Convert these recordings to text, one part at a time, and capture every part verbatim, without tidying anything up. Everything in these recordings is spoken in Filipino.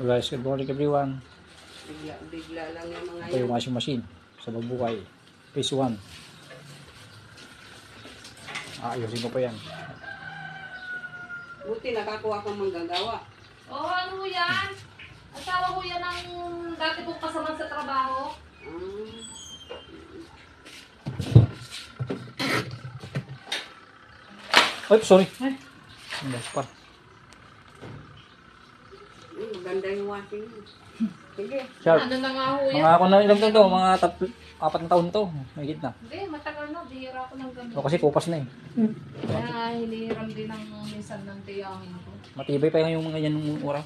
Guys, good morning everyone. Bigla, bigla lang yung mga Ito yung washing machine sa Babukay. Phase one. Ayusin ko pa yan. Buti nakakuha kang manggagawa. Oo, oh, ano ho yan? Asawa ko yan ang dati kong kasama sa trabaho. Ah. Ay, sorry. Ay. Mas pa. Ay, maganda yung washing. Sige. Sharp. Ano na nga ho yan? Mga ako na ilang taon to, mga tatlo, apat na taon to. May gitna. Hindi, matagal na. Bihira ko ng ganito. O kasi kupas na eh. Kaya hinihiram din ng minsan ng tiyangin ko. Matibay pa yung mga yan ng oras.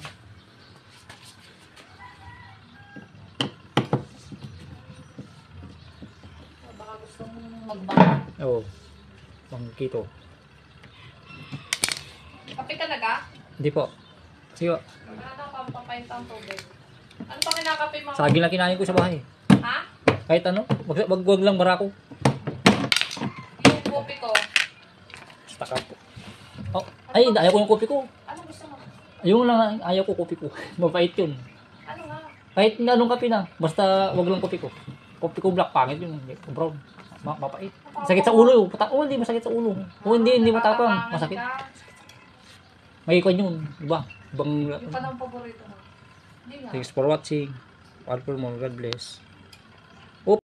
Baka gusto mong magbago. Oo. Pangkito. Kape ka na ka? Hindi po. Sige po. Ano pa papayit ang tubig? Ano pa kinakape mo? Saging lang kinain ko sa bahay. Ha? Kahit ano, wag, wag, wag lang barako. Yung kopi ko. Stuck up po. Oh, ay, ayaw ko yung kopi ko. Ano gusto mo? Yung lang, ayaw ko kopi ko. Mabait yun. Ano nga? Kahit na anong kape na, basta wag lang kopi ko. Kopi ko black, pangit yun. Brown. Ma mapait. Sakit sa ulo. Pata oh, hindi masakit sa ulo. Oh, hindi, hindi matapang. Masakit. May ikon yun. Diba? Ibang... Yung pa ng paborito mo. Hindi nga. Thanks for watching. All for more. God bless.